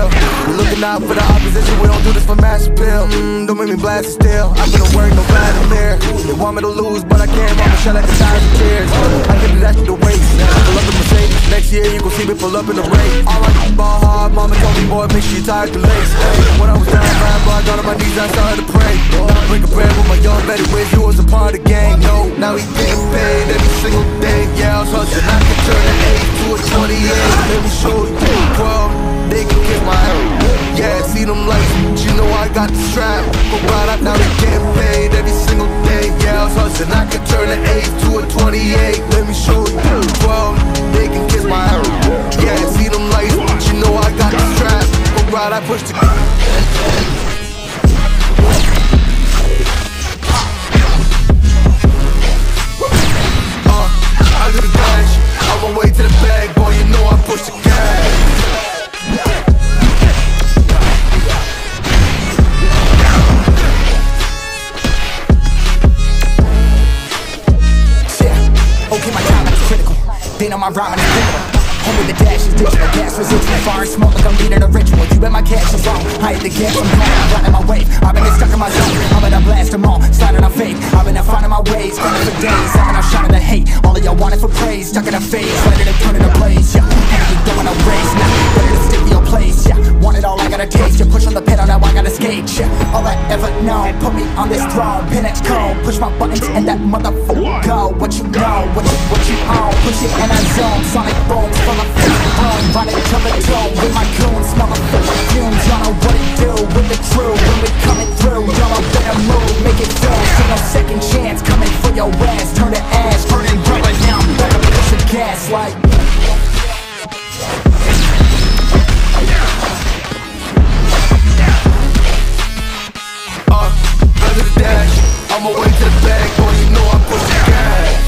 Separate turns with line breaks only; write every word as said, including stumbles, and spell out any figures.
real. We're looking out for the opposition, we don't do this for mass appeal. mm, Don't make me blast it still, I couldn't work no Vladimir. They want me to lose, but I can't, I'ma shed like a thousand tears. I can do that shit to waste, pull up in Mercedes. Next year you gon' see me pull up in the race. All I do ball hard, mama told me, boy, make sure you tied the lace. When I was down bad, boy, I got on my knees, I started to pray. Break a bread with my young Betty Wiz, you was a part of the gang. No, now he getting paid every single day. Yeah, I was hustling, I can turn an eight to a twenty-eight. Let me show you, twelve, they can kiss my head. Yeah, see them lights, but you know I got the strap. But right up, now they getting paid every single day. Yeah, I was hustling, I can turn an eight to a twenty-eight. Let me show you, twelve, they can kiss my head. Yeah, see them lights, but you know I got the strap. But right, I push the on my way to the bag, boy, you know I push the gas. Yeah, okay, my timing is critical. They know my rhyming is critical. Home with the dash is digital, gas residual. Fire and smoke like I'm leading a ritual. You bet my cash is long, I hit the gas, I'm gone, I'm riding my wave. I've been stuck in my zone, I'm gonna blast them all, sliding on faith. I've been finding my ways, running for days, I've been out shining the hate. All of y'all wanted for praise, stuck in a phase, ready to turn it a blaze, yeah. And you going a race, now ready to stick to your place, yeah. Want it all, I gotta taste, you push on the pedal, now I gotta skate, yeah. All I ever know, put me on this throne, pin it cold, push my buttons and that motherfucker go. What you know, what you, what you own, push it in a zone, sonic booms, full of boom. Running to the dome with my goons, motherfucking fumes. Y'all know what it do with the crew when we coming through. Y'all better move, make it feel. See no second chance coming for your ass. Turn to ash, turning rubber now. Better push the gas like. Uh, under the dash, on my way to the bag, boy, you know I push the gas.